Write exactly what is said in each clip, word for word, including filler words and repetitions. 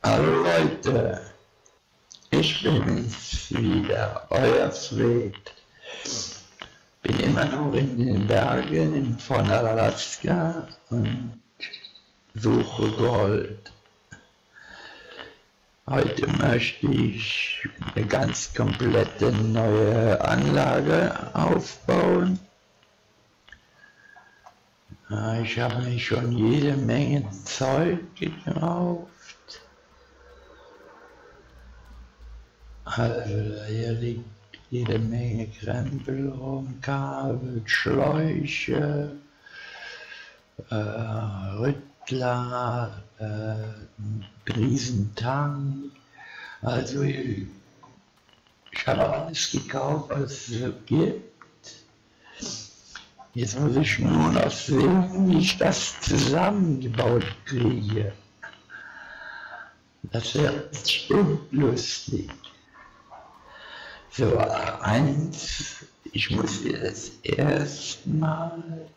Hallo Leute, ich bin's wieder, euer Fred. Bin immer noch in den Bergen von Alaska und suche Gold. Heute möchte ich eine ganz komplette neue Anlage aufbauen. Ich habe mir schon jede Menge Zeug gekauft. Also hier liegt jede Menge Krempel rum, Kabel, Schläuche, äh, Rüttler, äh, ein Riesentank. Also ich, ich habe alles gekauft, was es so gibt. Jetzt muss ich nur noch sehen, wie ich das zusammengebaut kriege. Das wird bestimmt lustig. So, eins, ich muss jetzt erstmal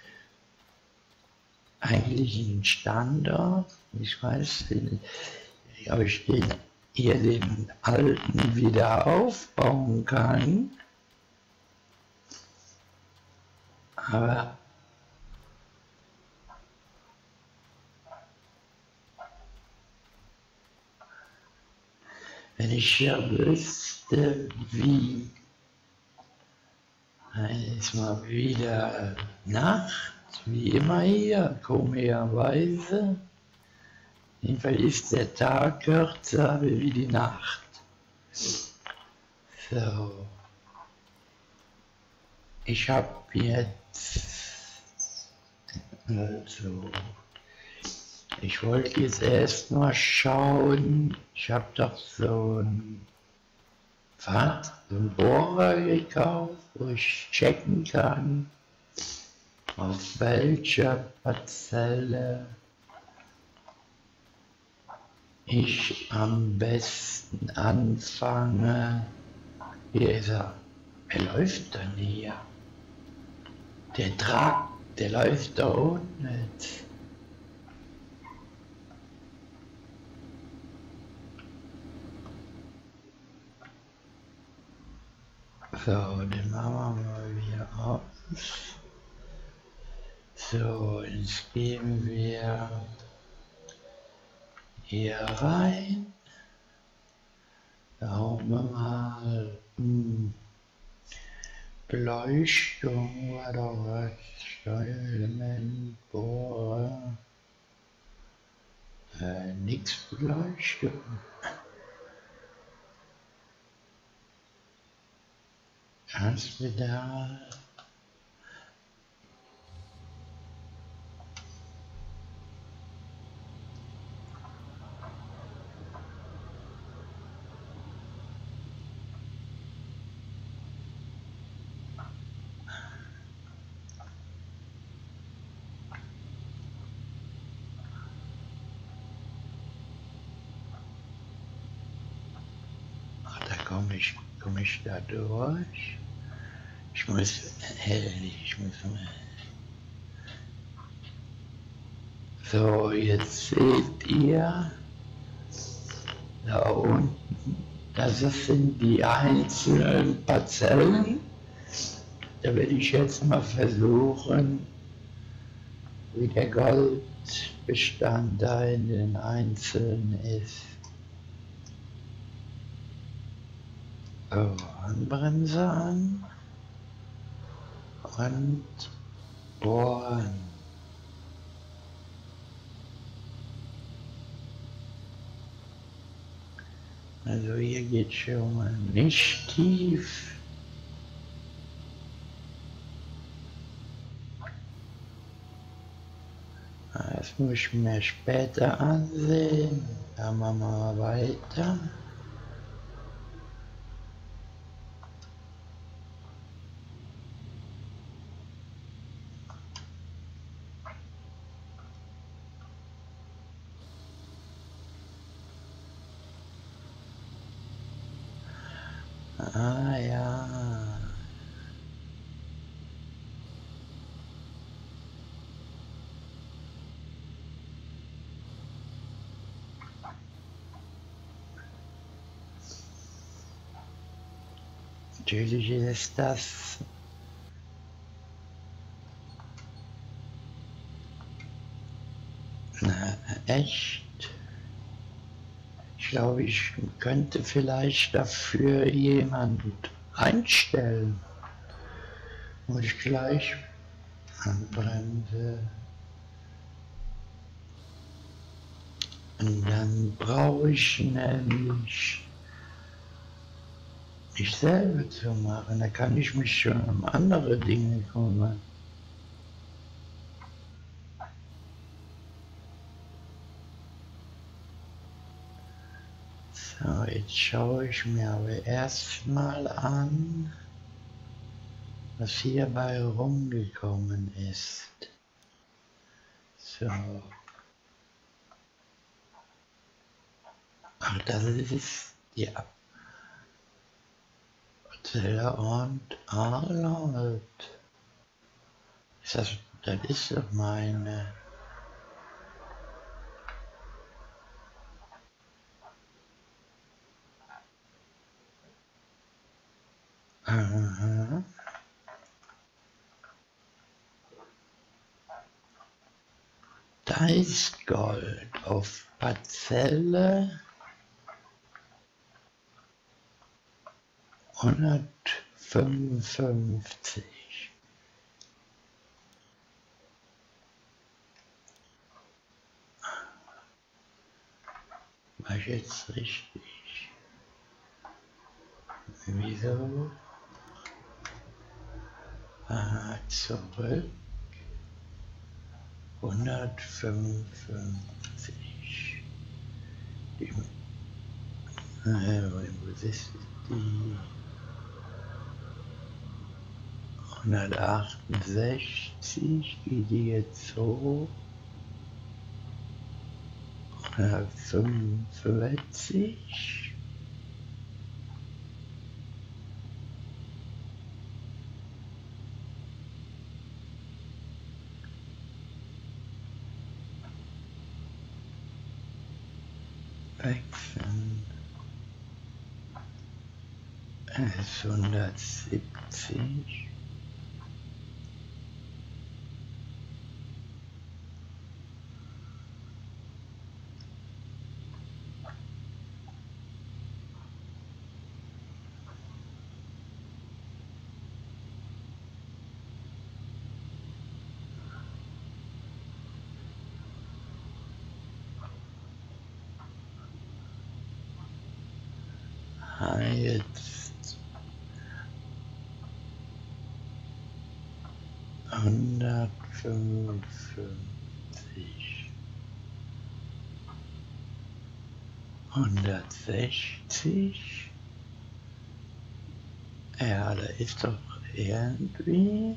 eigentlich einen Standort, ich weiß nicht, ob ich den, hier den alten wieder aufbauen kann, aber wenn ich hier wüsste, wie, ist mal wieder Nacht, wie immer hier, komischerweise. Jedenfalls ist der Tag kürzer wie die Nacht. So. Ich habe jetzt, also, ich wollte jetzt erst mal schauen, ich habe doch so ein, was, so ein Bohrer gekauft, wo ich checken kann, auf welcher Parzelle ich am besten anfange. Hier ist er. Wer läuft denn hier? Der Trakt, der läuft da unten nicht. So, den machen wir mal wieder aus. So, jetzt gehen wir hier rein. Da hauen wir mal hm, Beleuchtung war doch was. Steuerelement, Bohrer. Äh, nix Beleuchtung. Gaspedal. Ach, da komme ich, komme ich da durch. Ich muss, ehrlich, ich muss mal. So, jetzt seht ihr, da unten, das sind die einzelnen Parzellen. Da werde ich jetzt mal versuchen, wie der Goldbestand da in den einzelnen ist. So, Handbremse an und bohren. Also hier geht schon mal nicht tief. Das muss ich mir später ansehen. Da machen wir mal weiter. Ah ja. Natürlich ist das na, echt. Ich glaube, ich könnte vielleicht dafür jemand einstellen. Muss ich gleich Handbremse. Und dann brauche ich nämlich nicht selber zu machen. Da kann ich mich schon um andere Dinge kümmern. So, jetzt schaue ich mir aber erstmal an, was hierbei rumgekommen ist. So. Ach, das ist die Teller und Arnold. Ist das, das ist doch meine. Aha. Da ist Gold auf Parzelle hundertfünfundfünfzig. War ich jetzt richtig? Wieso? Aha, zurück. hundertfünfundfünfzig. Die, äh, wo ist die? hundertachtundsechzig, geht die jetzt hoch? hundertfünfundvierzig. Wechseln. Es ist hundertsiebzig. Ah, jetzt hundertfünfundfünfzig. hundertsechzig. Ja, da ist doch irgendwie.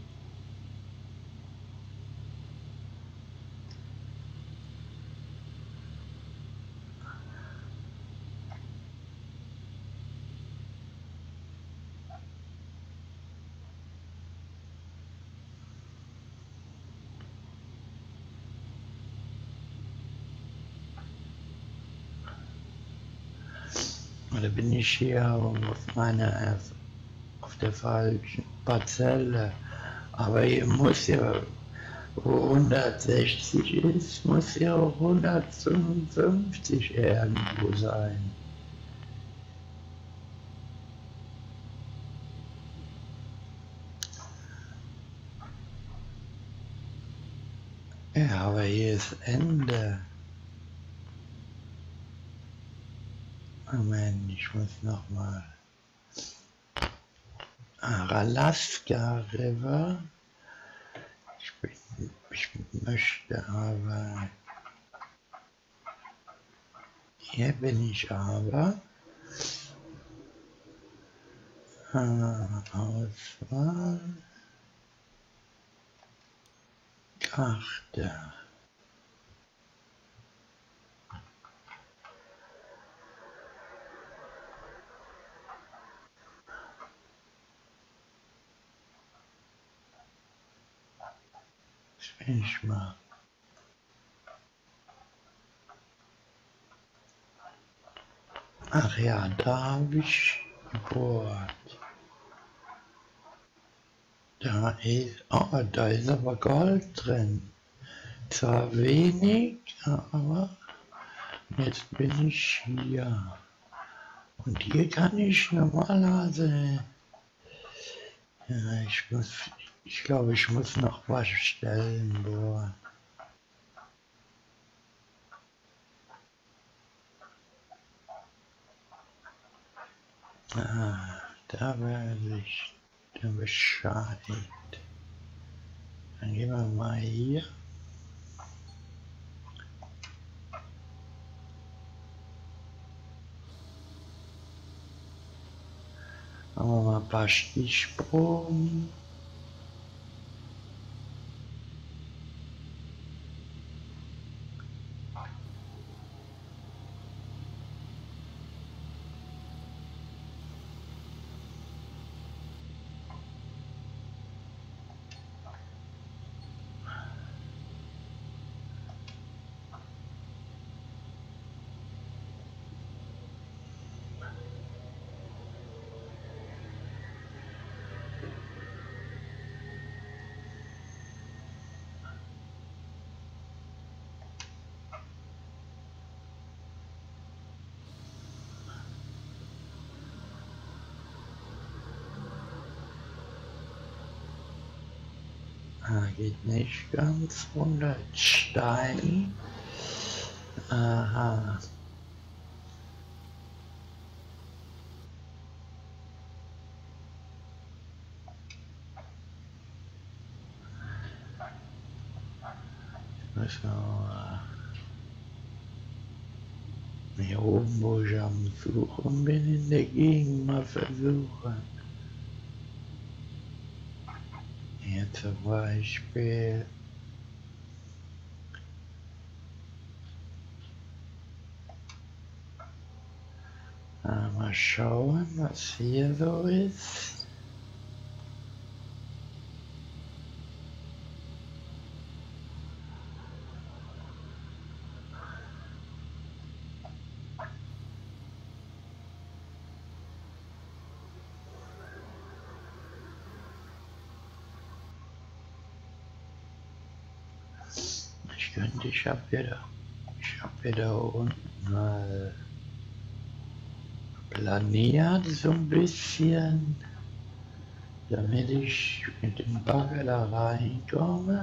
Oder bin ich hier auf meiner, auf der falschen Parzelle? Aber hier muss ja, wo hundertsechzig ist, muss ja auch hundertfünfundfünfzig irgendwo sein. Ja, aber hier ist Ende. Moment, ich muss noch mal. Alaska River. Ich, bin, ich möchte aber. Hier bin ich aber. Auswahl. Karte. Ich mal. Ach ja, da habe ich gebohrt. Da ist, oh, da ist aber Gold drin. Zwar wenig, aber jetzt bin ich hier. Und hier kann ich normalerweise, ja, ich muss, ich glaube, ich muss noch was stellen, boah. Ah, da weiß ich der Bescheid. Dann gehen wir mal hier. Machen wir mal ein paar Stichproben. Ah, geht nicht ganz runter. Stein. Aha. Müssen wir hier oben, wo ich am Suchen bin, in der Gegend mal versuchen. Hier zum Beispiel. Ah, mal schauen, was hier so ist. Ich könnte, ich habe wieder, ich habe wieder unten mal planiert so ein bisschen, damit ich mit dem Bagger da reinkomme.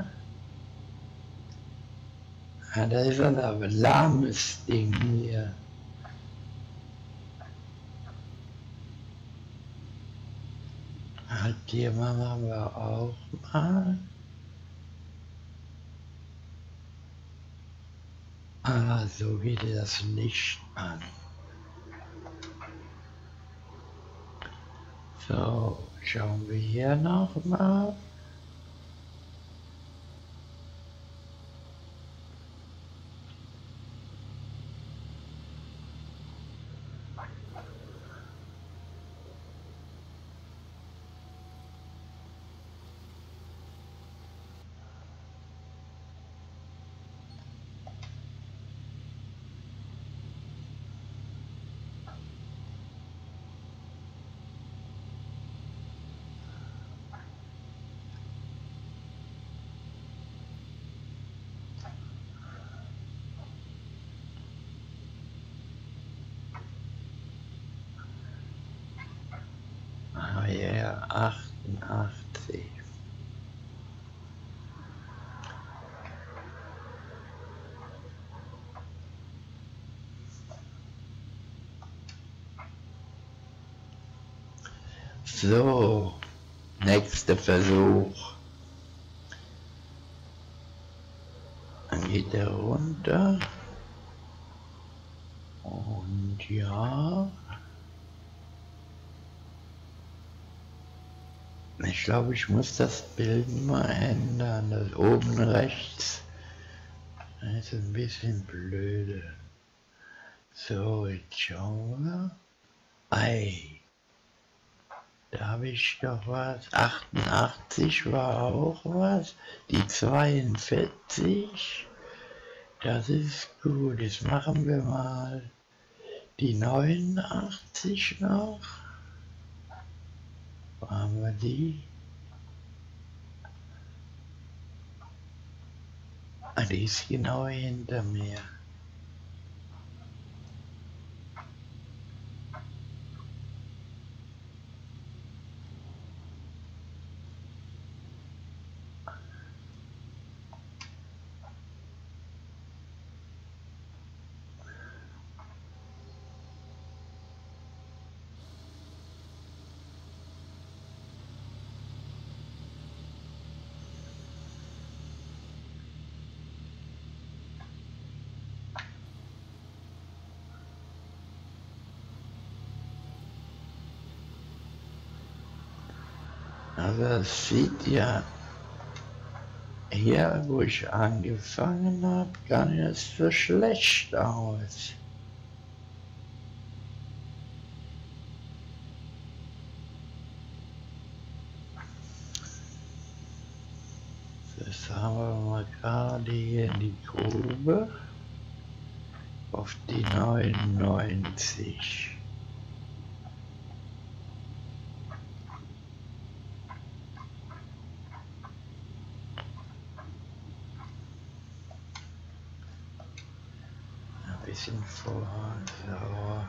Ah, da ist ein aber lahmes Ding hier. Halt, hier machen wir auch mal. Ah, so geht das Licht an. So, schauen wir hier noch mal. Ah ja, achtundachtzig. So, nächster Versuch. Dann geht er runter. Und ja. Ich glaube, ich muss das Bild mal ändern. Das oben rechts. Das ist ein bisschen blöde. So, jetzt schauen wir. Ei. Da habe ich doch was. achtundachtzig war auch was. Die zweiundvierzig. Das ist gut. Jetzt machen wir mal die neunundachtzig noch. Wo haben wir die? Die ist genau hinter mir. Also es sieht ja hier, wo ich angefangen habe, gar nicht so schlecht aus. Das haben wir mal gerade hier in die Grube auf die neunundneunzig. Ein bisschen vor, so.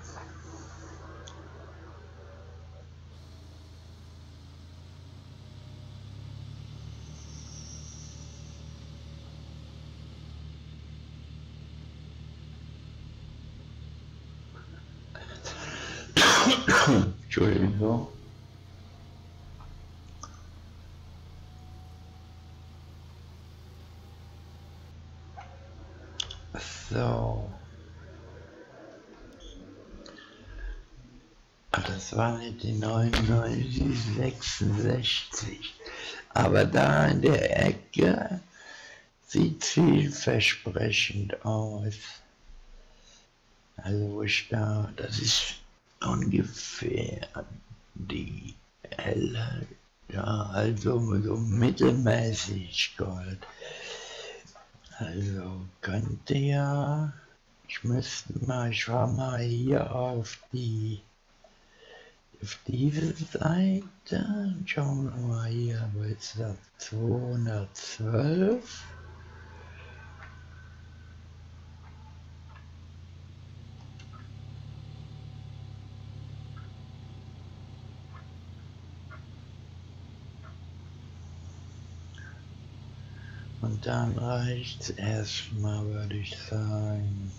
Entschuldigung. So. Das war nicht die neunundneunzig, die sechsundsechzig. Aber da in der Ecke sieht vielversprechend aus. Also wo ich da, das ist ungefähr die helle, ja, also so mittelmäßig Gold. Also könnte ja, ich müsste mal, ich war mal hier auf die, auf diese Seite, schauen wir mal hier, wo ist das, zweihundertzwölf. Und dann reicht's erstmal, würde ich sagen.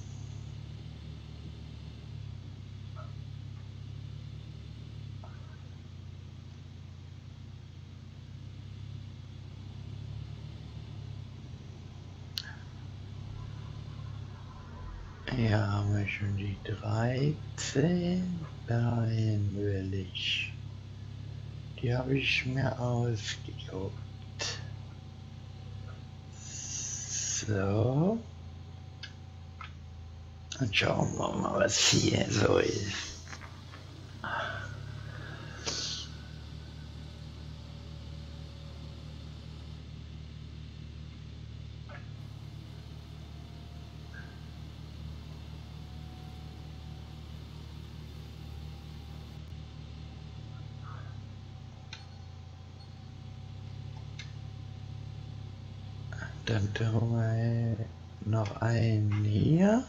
Ja, haben wir schon die dreizehn, dahin will ich. Die habe ich mir ausgeguckt. So. Und schauen wir mal, was hier so ist. Dann tun wir noch einen hier.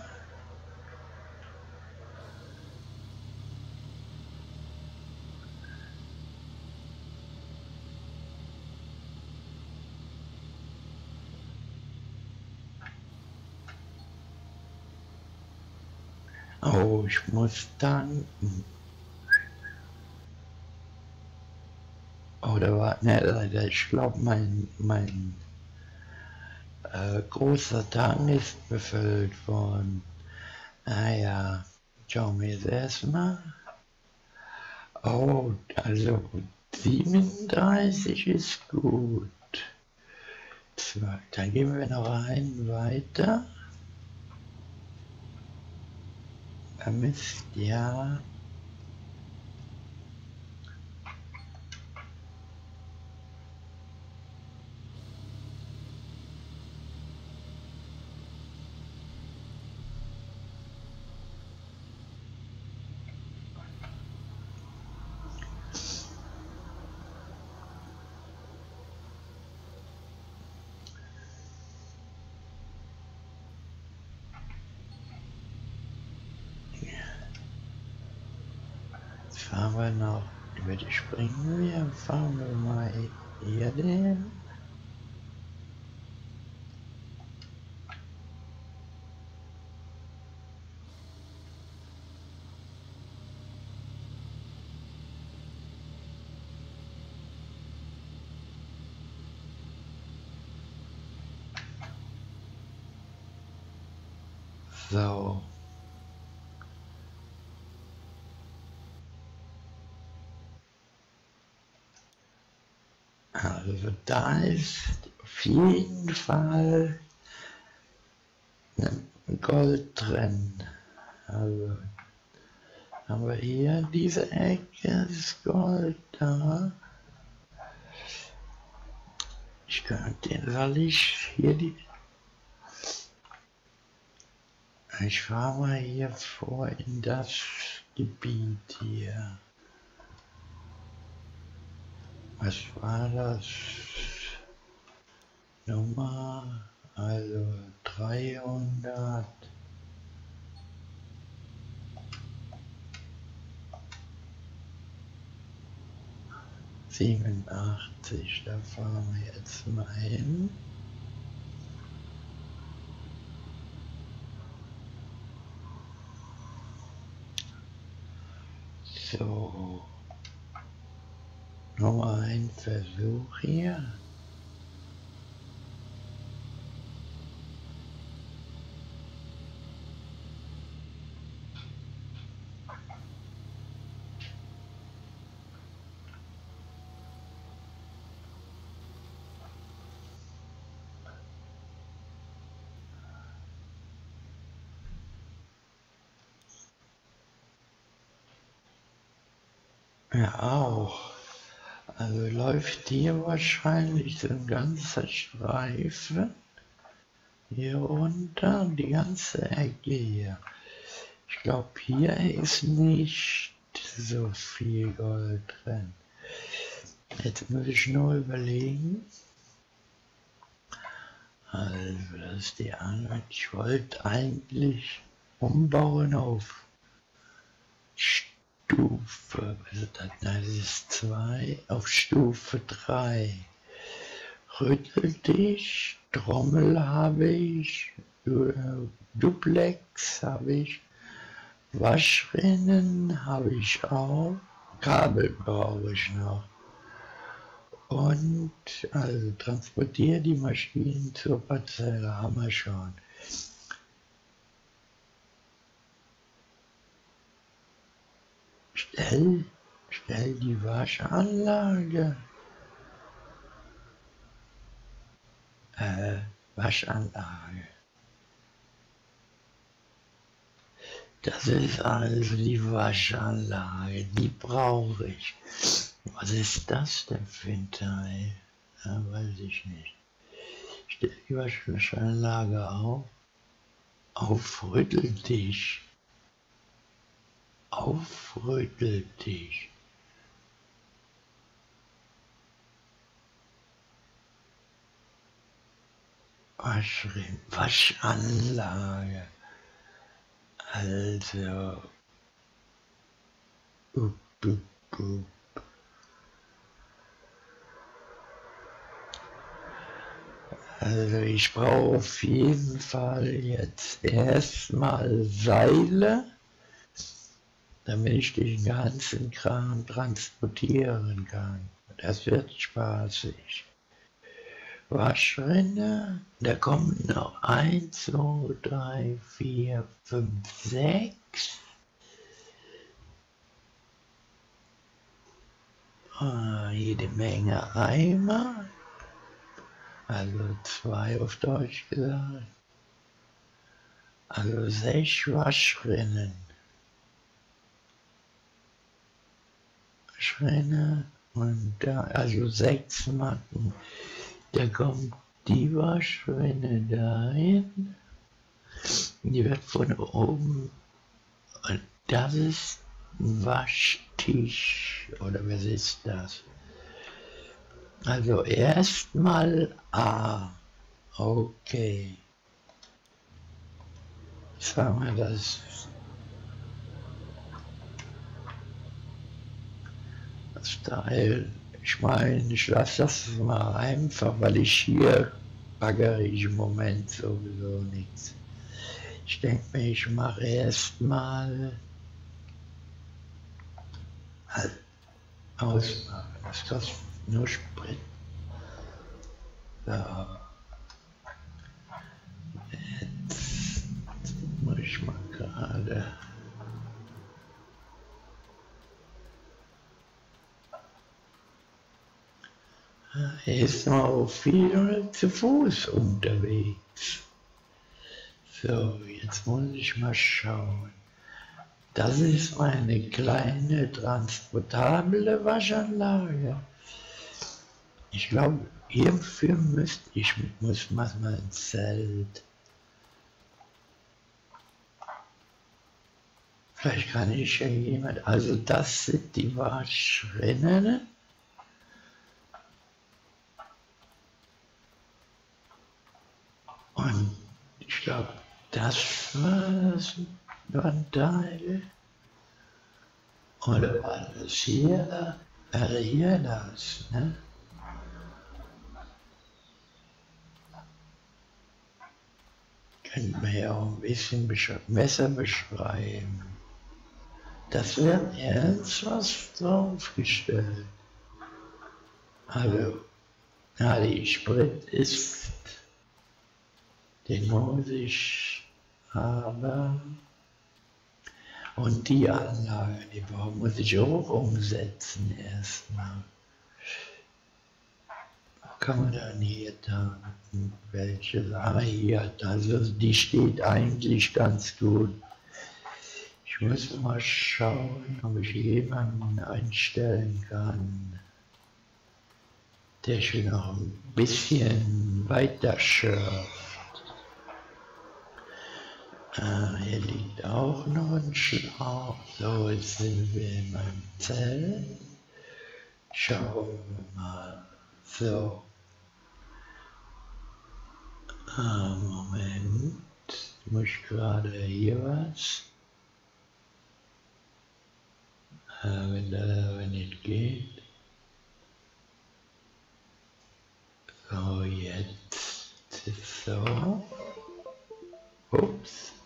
Oh, ich muss tanken. Oder war, ne, ich glaube, mein, mein äh, großer Tank ist befüllt worden. Ah ja, schauen wir jetzt erstmal. Oh, also siebenunddreißig ist gut. Zwei, dann gehen wir noch einen weiter. Da müsst ja. fahren wir noch über die Springwehr, fahren wir mal hier den. So. Also da ist auf jeden Fall ein Gold drin. Also haben wir hier diese Ecke, ist Gold da. Ich könnte den, soll ich hier die... Ich fahre mal hier vor in das Gebiet hier. Was war das? Nummer, also dreihundert. siebenundachtzig, da fahren wir jetzt mal hin. So, nochmal ein Versuch hier. Ja, auch. Also läuft hier wahrscheinlich so ein ganzer Streifen hier runter, die ganze Ecke hier. Ich glaube, hier ist nicht so viel Gold drin. Jetzt muss ich nur überlegen. Also, das ist die andere. Ich wollte eigentlich umbauen auf Stufe, also das ist zwei, auf Stufe drei. Rütteltisch, Trommel habe ich, Duplex habe ich, Waschrinnen habe ich auch, Kabel brauche ich noch. Und also transportiere die Maschinen zur Parzelle haben wir schon. Stell, stell die Waschanlage. Äh, Waschanlage. Das ist also die Waschanlage, die brauche ich. Was ist das denn für ein Teil? Ja, weiß ich nicht. Stell die Waschanlage auf. Auf Rütteltisch. Auf Rütteltisch. Waschrin, Waschanlage. Also. Up, up, up. Also ich brauche auf jeden Fall jetzt erstmal Seile, damit ich den ganzen Kram transportieren kann. Das wird spaßig. Waschrinne, da kommen noch eins, zwei, drei, vier, fünf, sechs. Ah, jede Menge Eimer. Also zwei auf Deutsch gesagt. Also sechs Waschrinnen. Waschrinne und da, also sechs Matten. Da kommt die Waschrinne dahin. Die wird von oben. Und das ist ein Waschtisch. Oder was ist das? Also erstmal A. Okay. Sagen wir das. Style. Ich meine, ich lasse das mal einfach, weil ich hier baggere ich im Moment sowieso nichts. Ich denke mir, ich mache erstmal halt ausmachen. Ist das nur Sprit? So. Jetzt muss ich mal gerade. Er ist noch auch viel zu Fuß unterwegs. So, jetzt muss ich mal schauen. Das ist meine kleine transportable Waschanlage. Ich glaube, hierfür müsste ich, muss man mal ein Zelt. Vielleicht kann ich ja jemand, also das sind die Waschrinnen. Und ich glaube, das war ein Teil. Oder war das hier? Wäre hier das, ne? Könnte man ja auch ein bisschen besser beschreiben. Das wird jetzt was draufgestellt. Also, ja, die Sprit ist, den muss ich haben. Und die Anlage, die muss ich auch umsetzen erstmal. Kann man dann hier tanken? Welche Sache hier? Also die steht eigentlich ganz gut. Ich muss mal schauen, ob ich jemanden einstellen kann, der schon noch ein bisschen weiter schürft. Ah, hier liegt auch noch ein Schlauch. So, jetzt sind wir in meinem Zelt. Schauen wir mal. So. Ah, Moment. Ich muss gerade hier was. Ah, wenn das aber nicht geht. So, jetzt ist so. Ups.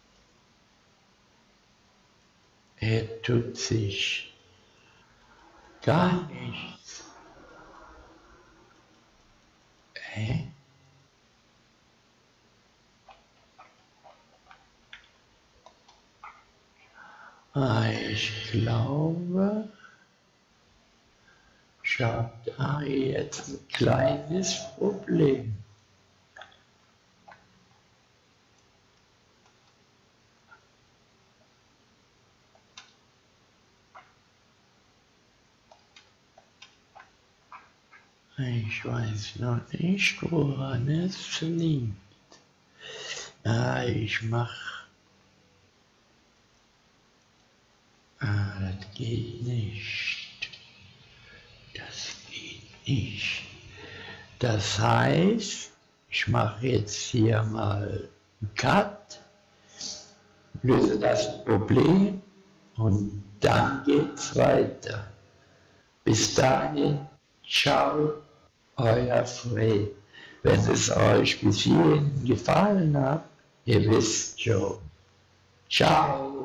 Er tut sich gar nichts. Hä? Ah, ich glaube, ich habe da jetzt ein kleines Problem. Ich weiß noch nicht, woran es liegt. Ah, ich mach. Ah, das geht nicht. Das geht nicht. Das heißt, ich mache jetzt hier mal einen Cut, löse das Problem und dann geht's weiter. Bis dahin, ciao, euer Fred. Wenn es euch bis hierhin gefallen hat, ihr wisst schon. Ciao.